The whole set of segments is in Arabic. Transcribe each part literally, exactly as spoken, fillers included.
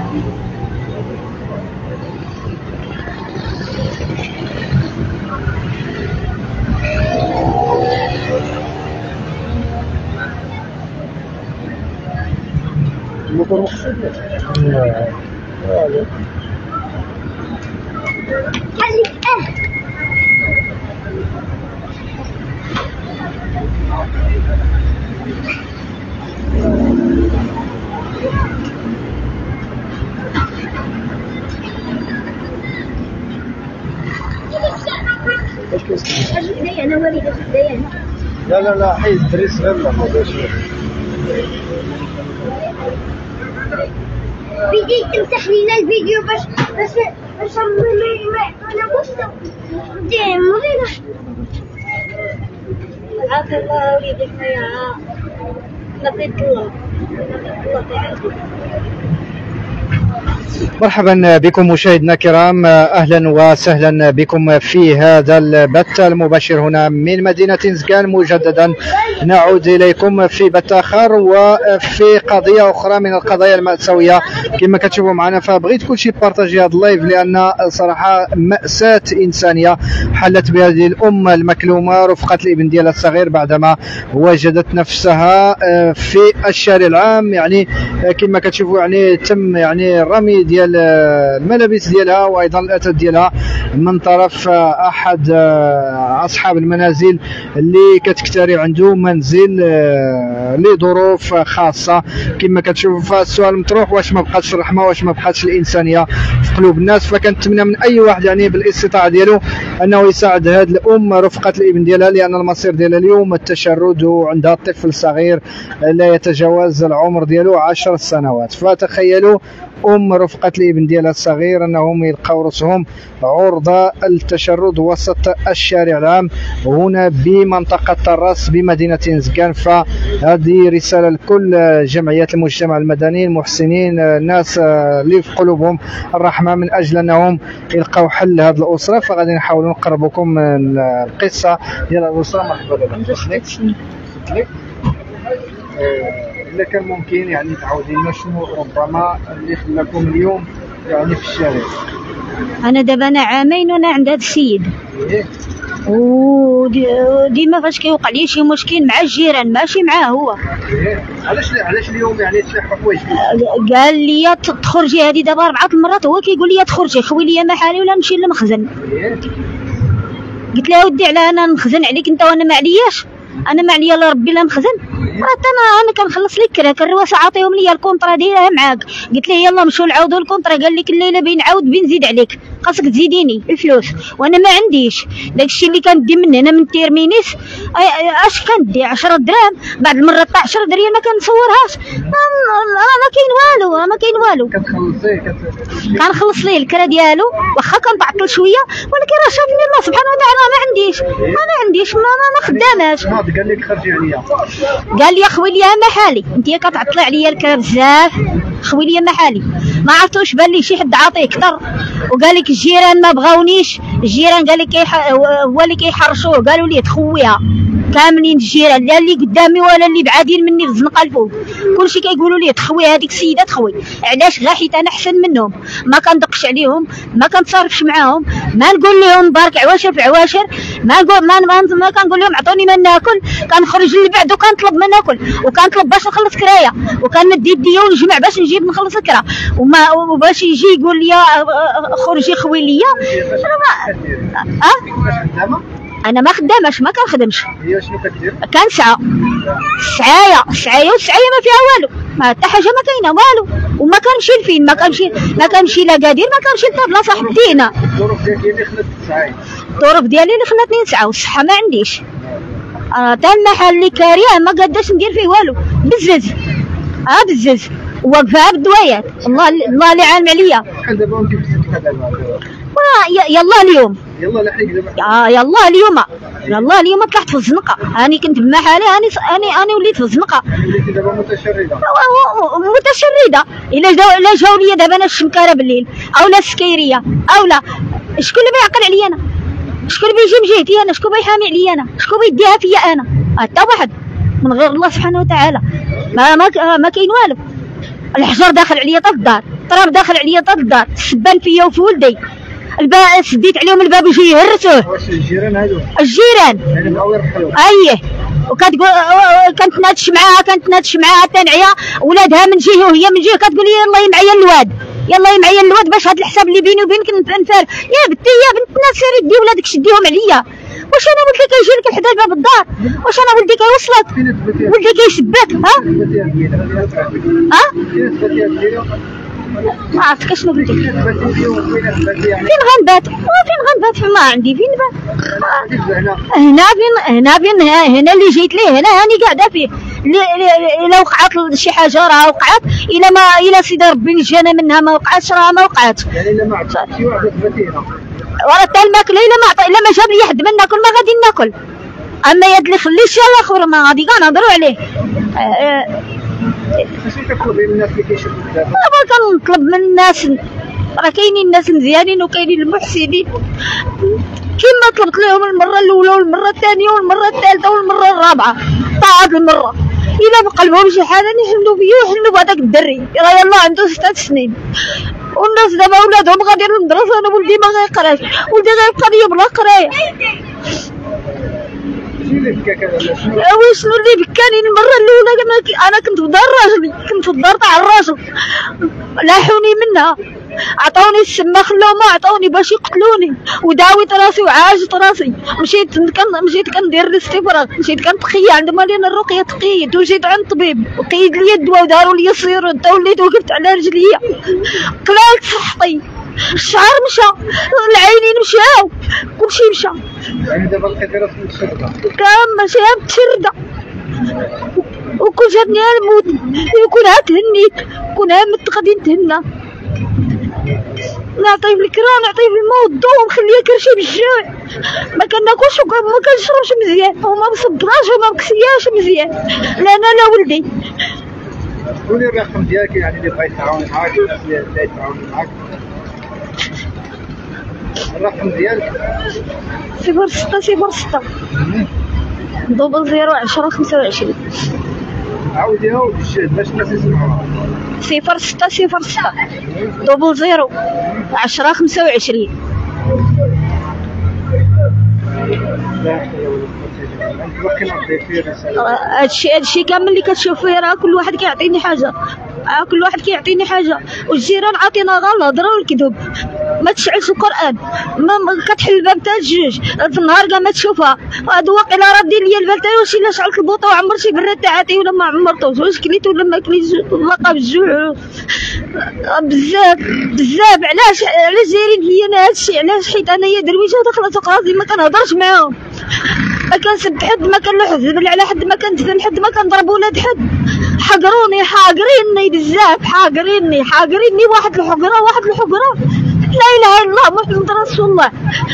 الموتور مقصود؟ لا لا انا والدة الديانة. لا لا لا حيد الدري صغير لا ما بغاش بديت تمسح لينا الفيديو باش باش باش ما يعطوناش ديم غير عافا الله وليدك يا نقيت الله نقيت الله. مرحبا بكم مشاهدينا الكرام، اهلا وسهلا بكم في هذا البث المباشر هنا من مدينه زكان. مجددا نعود اليكم في بث اخر وفي قضيه اخرى من القضايا المأساويه كما كتشوفوا معنا. فبغيت كلشي بارطاجي هذا اللايف لان صراحه مأساة انسانيه حلت بهذه الام المكلومه رفقه الابن ديالها الصغير بعدما وجدت نفسها في الشارع العام. يعني كما كتشوفوا يعني تم يعني الرمي ديال الملابس ديالها وايضا الاثاث ديالها من طرف احد اصحاب المنازل اللي كتكتري عنده منزل لظروف خاصه. كما كتشوفوا فالسؤال مطروح، واش ما بقاتش الرحمه، واش ما بقاتش الانسانيه في قلوب الناس؟ فكنتمنى من اي واحد يعني بالاستطاعه ديالو انه يساعد هذه الام رفقه الابن ديالها، لان المصير ديالها اليوم التشرد وعندها طفل صغير لا يتجاوز العمر ديالو عشر سنوات. فتخيلوا ام رفقه الابن ديالها الصغير انهم يلقاو راسهم عرضه التشرد وسط الشارع العام هنا بمنطقه طراس بمدينه زكان. فهذه رساله لكل جمعيات المجتمع المدني المحسنين، الناس اللي في قلوبهم الرحمه، من اجل انهم يلقاو حل لهذه الاسره. فغادي نحاولوا نقربكم من القصه ديال الاسره. مرحبا بك. إذا كان ممكن يعني تعاودي لنا شنو ربما اللي خلاكم اليوم يعني في الشارع؟ أنا دابا أنا عامين وأنا عند هذا السيد. إيه؟ وديما فاش كيوقع لي شي مشكل مع الجيران ماشي معاه هو. إيه؟ علاش علاش اليوم يعني تلاحقوا حوايج؟ قال لي تخرجي هذه دابا أربعة المرات هو كيقول لي تخرجي خوي لي محالي ولا نمشي للمخزن. إيه؟ قلت له ودي على أنا نخزن عليك أنت وأنا ما علياش، أنا ما عليا لا ربي لا مخزن. راه انا انا كنخلص لك كراك الرواسه عاطيهم ليا الكونطرا دايرها معاك. قلت ليه يلا نمشيو نعاودوا الكونطرا. قال لك الليله بين نعاود بين نزيد عليك، خاصك تزيديني الفلوس وانا ما عنديش. داكشي اللي كندي من هنا من تيرمينيس اش كندي عشرة دراهم، بعد المره طاح عشرة درهم ما كنصورهاش. ما كاين والو ما كاين والو. كتخلصيه كنخلص ليه الكرا ديالو واخا كنتعطل شويه، ولكن راه شافني الله سبحانه وتعالى ما عنديش ما عنديش ما ما خداماش. قال لك خرجي عليا، قال لي خوي لي محالي انت كتعطلي عليا الكلام بزاف، خوي لي محالي. ما عرفتوش بان لي شي حد عاطيه اكثر. وقال لك الجيران ما بغاونيش، الجيران قال لك هو اللي كيحرشوه، قالوا لي تخويها كاملين الجيران، لا اللي قدامي ولا اللي بعادين مني في الزنقه الفوق كلشي كيقولوا لي تخوي هذيك السيده تخوي. علاش؟ غير حيت انا احسن منهم، ما كندقش عليهم، ما كنتصرفش معاهم، ما نقول لهم بارك عواشر في عواشر، ما نقول ما, ما, ما كنقول لهم عطوني ما ناكل. كنخرج للبعد وكنطلب ما ناكل وكنطلب باش نخلص كرايه وكنمد يديا ونجمع باش نجيب نخلص الكرا وما وباش يجي يقول لي خرجي خوي ليا. اه انا ما خداماش ما كنخدمش. هي شنو كدير؟ كنسعى السعايه السعايه والسعايه ما فيها والو، ما حتى حاجه ما كاينه والو. وما كنمشي لفين، ما كنمشي ما كنمشي لكادير، ما كنمشي لطابله صاحب دينا. الظروف ديالي اللي خلات تسعي، الظروف ديالي اللي خلاتني نسعى والصحه ما عنديش. انا حتى المحل اللي كاريه ما قاداش ندير فيه والو، بزز اه بزز واقفه بالدوايات. الله الله اللي عالم عليا. شحال دابا وانت بزز دابا؟ يلا اليوم يلا لحقك دابا. اه يلا اليوم يلا اليوم طلعت في الزنقه. هاني كنت بمحالي هاني هاني هاني وليت في الزنقه. وليتي دابا متشرده متشرده. الا جاو الا جاو ليا دابا انا الشمكاره بالليل او لا السكيريه او لا شكون اللي بيعقل عليا انا؟ شكون اللي بيجي من جهتي انا؟ شكون بيحامي عليا انا؟ شكون بيديها فيا انا؟ حتى واحد من غير الله سبحانه وتعالى. ما ما, ما كاين والو. الحجر داخل عليا طال الدار، التراب داخل عليا طال الدار، السبان فيا وفي ولدي، الباب سديت عليهم الباب يجي يهرسوه. واش الجيران هادو؟ الجيران يعني بغاو يرحلوا. اييه، وكتقول كنتنادش معاها كنتنادش معاها تنعيا، ولادها من جهه وهي من جهه، كتقول لي يلاه معايا الواد، يلاه معايا الواد باش هاد الحساب اللي بيني وبينك نفار. يا بنتي يا بنت الناس سيري دي ولادك شديهم عليا، واش انا ولدي كيجي لك حدا باب الدار؟ واش انا ولدي كيوصلك؟ ولدي كيشبك؟ ها؟ ها؟ ما عرفتك شنو قلتي. فين غنبات؟ فين غنبات؟ ما عندي فين نبات. هنا فين هنا فين هنا اللي جيت ليه، هنا هاني قاعده فيه. الا وقعت شي حاجه راه وقعت، الا ما الا سيدي ربي نجانا منها ما وقعتش راه ما وقعتش. يعني الا ما عطاتش شي واحد تباتي هنا وراه حتى الماكله الا ما عطى، الا ما جاب لي حد ما ناكل ما غادي ناكل. اما يد اللي خلي شي الاخر ما غادي كاع نهضروا عليه. شنو كتطلبي من الناس اللي كيشوفوك دابا؟ دابا كنطلب من الناس، راه كاينين الناس مزيانين وكاينين المحسنين، كيما طلبت لهم المره الاولى والمره الثانيه والمره الثالثه والمره الرابعه، حتى هاد المره الا بقلبهم شي حاجه يحلوا بيا ويحلوا بهذاك الدري، راه يلاه عنده ست سنين والناس دابا ولادهم غاديين للمدرسه، انا ولدي ما غيقراش، ولدي غيبقى ليا بلا قرايه. شنو اللي بكاك هذا؟ شنو اللي بكاني؟ المره الاولى انا كنت في دار راجلي، كنت في الدار تاع الراجل، لاحوني منها، عطاوني السما خلاوما عطاوني باش يقتلوني، وداويت راسي وعاجت راسي، مشيت كن مشيت كندير الاستفراغ، مشيت كنتقيا عند مالين الرقيه، تقيت وجيت عند الطبيب وقيد لي الدواء وداروا لي السيرو، حتى وليت وقفت على رجليا، كلالت صحتي، الشعر مشى، العينين مشاو، كلشي مشى. يعني دابا لقيتي راسك متشردة؟ كان ماشيها متشردة، وكون جاتني الموت يكون ها تهنيت، كون ها مت غادي نتهنى، نعطيه الكرا نعطيه الماء والضو ونخليه كرشي بالجوع، ما كناكلش وما كنشربش مزيان وما مصبراش وما مكسياش مزيان، لا انا لا ولدي. قولي الرقم ديالك يعني اللي بغا يتعاون معاك، الناس اللي بغا يتعاون معاك. الرقم ديالك صفر ستة صفر ستة دوبل زيرو عشرة خمسة وعشرين. عاوديها وبالجهد باش الناس يسمعوها. صفر ستة صفر ستة دوبل زيرو عشرة خمسة وعشرين. هادشي هادشي كامل اللي كتشوف فيه راه كل واحد كيعطيني حاجه، آه كل واحد كيعطيني حاجه، والجيران عاطينا غير الهضره والكذب، ما تشعلش القران، ما, ما كتحل الباب تاع الجوج في النهار كاع ما تشوفها، هادو واقيلا ردي ليا الباب تاعي، واش الا شعلت البوطه وعمرتي براد تاعتي ولا ما عمرتوش، واش كليت ولا ما كليتش، بقى بالجوع بزاف بزاف. علاش علاش دايرين فيا انا هادشي؟ علاش؟ حيت انايا درويشه وداخله سوق راسي، ما كنهضرش معاهم، ما كنسب حد، ما كنلوح الزبل على حد، ما كنتفل حد، ما كنضرب ولاد حد، حقروني حاقريني بزاف، حاقريني حاقريني واحد الحقره واحد الحقره، لا اله الا الله محمد رسول الله.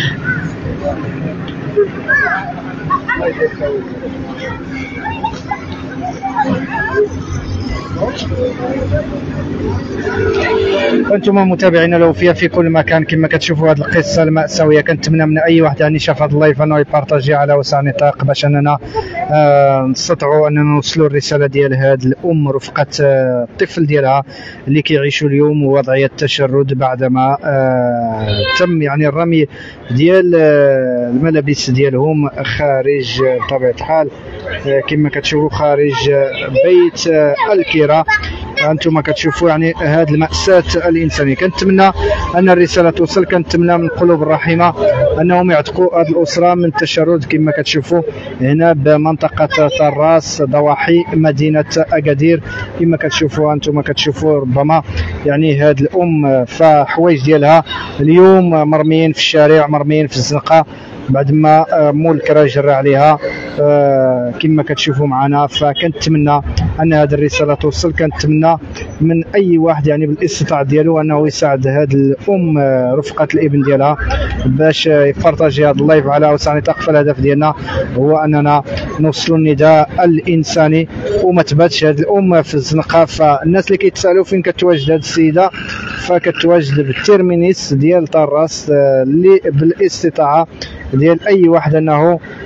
وانتم متابعينا الوفياء في كل مكان، كما كتشوفوا هذه القصه المأساويه، كنتمنى من اي واحد يعني شاف هذا اللايف انه يبارطاجي على وسع نطاق باش اننا آه نستطيعوا اننا نوصلوا الرساله ديال هذه الام رفقه آه الطفل ديالها اللي كيعيشوا اليوم وضعيه التشرد بعدما آه تم يعني الرمي ديال آه الملابس ديالهم خارج آه بطبيعه الحال آه كما كتشوفوا خارج آه بيت آه الكرا. انتم كتشوفوا يعني هذه المأساة الانسانيه. كنتمنى ان الرساله توصل، كنتمنى من القلوب الرحيمه انهم يعتقوا هذه الاسره من التشرد كما كتشوفوا هنا بمنطقه طراس ضواحي مدينه اكادير. كما كتشوفوا انتم كتشوفوا ربما يعني هذه الام فحوايج ديالها اليوم مرميين في الشارع، مرميين في الزنقه بعد ما مول الكرا جرى عليها كما كتشوفوا معنا. فكنتمنى ان هذه الرساله توصل، كنتمنى من اي واحد يعني بالاستطاعه ديالو انه يساعد هذه الام رفقه الابن ديالها باش يبارطاجي هذا اللايف على وسع نطاق. فالهدف ديالنا هو اننا نوصلوا النداء الانساني وما تباتش هذه الام في الزنقه. فالناس اللي كيتسالوا فين كتواجد هذه السيده، فكتواجد بالتيرمينيس ديال طراس اللي بالاستطاعه ديال اي واحد انه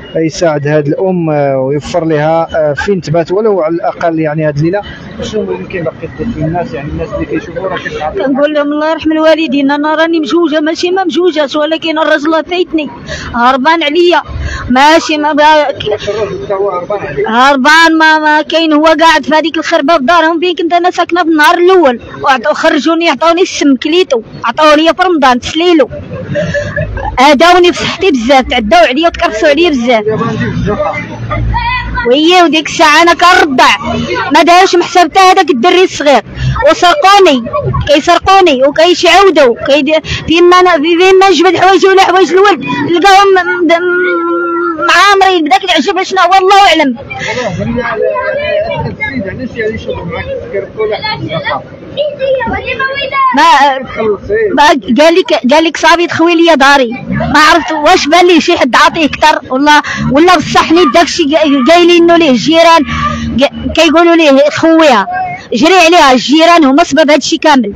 يساعد هذه الام ويوفر لها فين تبات ولو على الاقل يعني هذه الليله. شنو يمكن باقي تدير الناس يعني الناس اللي كيشوفوا راه كتعطي؟ كنقول لهم الله يرحم الوالدين، انا راني مزوجه ماشي ما مزوجاش، ولكن الرجل فايتني هربان عليا ماشي ما الراجل حتى هو هربان عليك. هربان ما, ما كاين، هو قاعد في هذيك الخربه في دارهم فين كنت انا ساكنه في النهار الاول، وخرجوني عطاوني السم كليتو، عطاوني في رمضان تسليلو، هداوني في صحتي بزاف، تعداو عليا وتكرفسوا عليا بزاف. وهي وديك الساعه انا كنرضع ما داوش محسب حتى هذاك الدري الصغير، وسرقوني كيسرقوني وكيشعودوا كي فيما انا فيما جبد حوايجي ولا حوايج الولد لقاهم معامرين بداك العجب شنو هو الله اعلم. ما ما قال لك قال لك صافي تخوي لي داري، ما عرفت واش بان لي شي حد عاطيه اكثر ولا ولا بصح نيت داكشي قايلين ليه الجيران كيقولوا ليه خويها جري عليها. الجيران هما سبب هادشي كامل،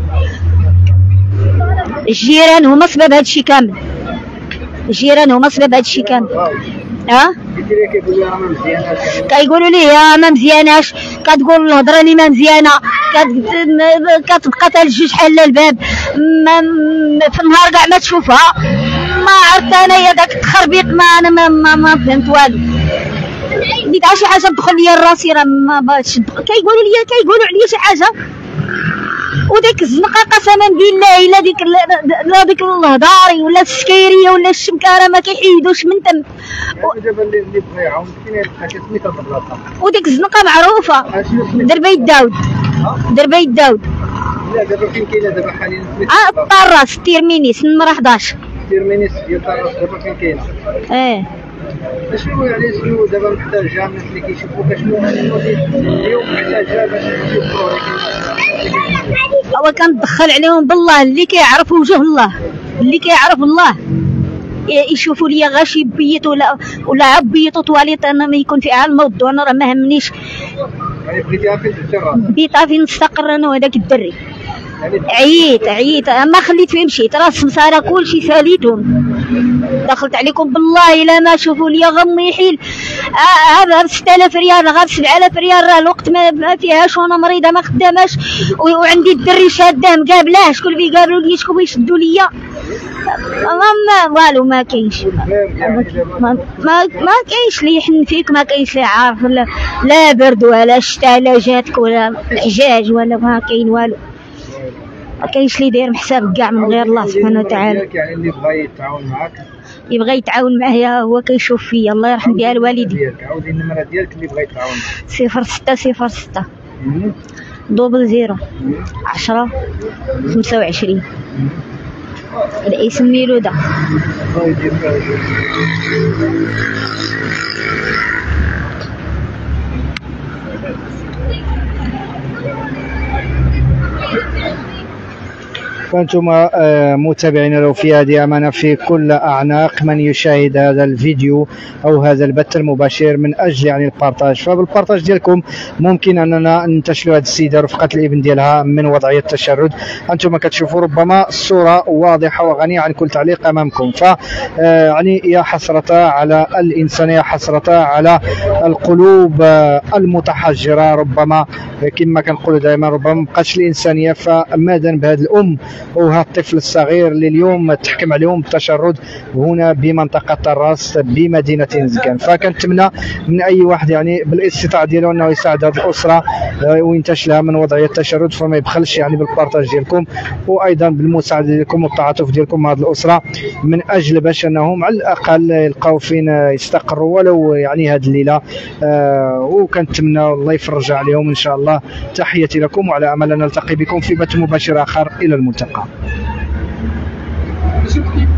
الجيران هما سبب هادشي كامل، الجيران هما سبب هادشي كامل. ها كيقولوا ليه يا ما مزياناش، كتقول الهضره اللي ما مزيانه، كتبقى تلج شحال الباب في النهار كاع ما تشوفها. ما عرفت انايا داك التخربيق ما انا ما, ما, ما فهمت والو. بديت شي حاجه تدخل ليا لراسي راه ما باغيتش. كيقولوا لي كيقولوا عليا شي حاجه وديك الزنقه قسما بالله الا ديك لا ديك الهضاري ولا السكيريه ولا الشمكاره ما كيحيدوش من تم. دابا اللي بغى يعاون فين يلقى سميتها البلاصه. وديك الزنقه معروفه دربيت داود، دربيت داود. لا دابا فين كاينه دابا حاليا؟ اه طراس تيرمينيس نمره حداش. تيرمينيس ديال طراس دابا فين كاينه؟ اه شنو يعني شنو دابا محتاجه الناس اللي كيشوفوك؟ شنو اليوم محتاجه باش يشوفوا؟ هو كندخل عليهم بالله اللي كيعرف وجه الله، اللي كيعرف الله يشوفوا لي غير شي بيت ولا ولا عبيط طواليط انا ما يكون فيها الموضوع، انا راه ما همنيش. يعني بغيتيها فين تستقر؟ بغيتها فين نستقر انا وهذاك الدري. عييت عييت ما خليت فيه مشيت، راه السمساره كلشي ساليتهم. دخلت عليكم بالله الا ما شوفوا لي غمي يحيل هذا ب ستة آلاف ريال غير سبعة آلاف ريال، راه الوقت ما فيهاش وانا مريضه ما خداماش وعندي الدري شاده مقابلاه. شكون اللي قالوا لي شكون يشدوا ليا؟ ما والو ما كاينش، ما ما, ما كاينش اللي يحن فيك، ما كاينش اللي عارف لا, لا برد ولا شتا لا جاتك ولا حجاج ولا ما كاين والو. ما كاينش اللي داير حساب كاع من غير الله سبحانه وتعالى. يعني اللي بغى يتعاون معاك يبغى يتعاون معايا هو كيشوف فيا الله يرحم بها الوالدين. عاودي النمره ديالك اللي بغى يتعاون. صفر ستة صفر ستة دوبل زيرو عشرة خمسة وعشرين. الاسم ميلوده. فانتم متابعين لو في هذه امانه في كل اعناق من يشاهد هذا الفيديو او هذا البث المباشر من اجل يعني البارطاج. فبالبارطاج ديالكم ممكن اننا ننتشلوا هذه السيده رفقه الابن ديالها من وضعيه التشرد. انتم كتشوفوا ربما الصوره واضحه وغنيه عن كل تعليق امامكم. ف يعني يا حسرة على الانسان، يا حسرة على القلوب المتحجره، ربما كما كنقولوا دائما ربما مابقاتش الانسانيه. فماذا بهذه الام وهذا الطفل الصغير اللي اليوم تحكم عليهم بالتشرد هنا بمنطقه طراس بمدينه زكان. فكنتمنى من اي واحد يعني بالاستطاعه ديالو انه يساعد هذه الاسره وينتشلها من وضعيه التشرد، فما يبخلش يعني بالبارطاج ديالكم وايضا بالمساعده ديالكم والتعاطف ديالكم مع هذه الاسره من اجل باش انهم على الاقل يلقاو فين يستقروا ولو يعني هذه الليله. آه وكنتمنى الله يفرج عليهم ان شاء الله. تحياتي لكم وعلى امل ان نلتقي بكم في بث مباشر اخر. الى الملتقى.